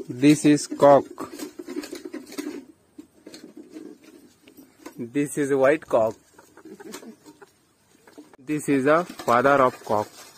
This is cock. This is a white cock. This is the father of cock.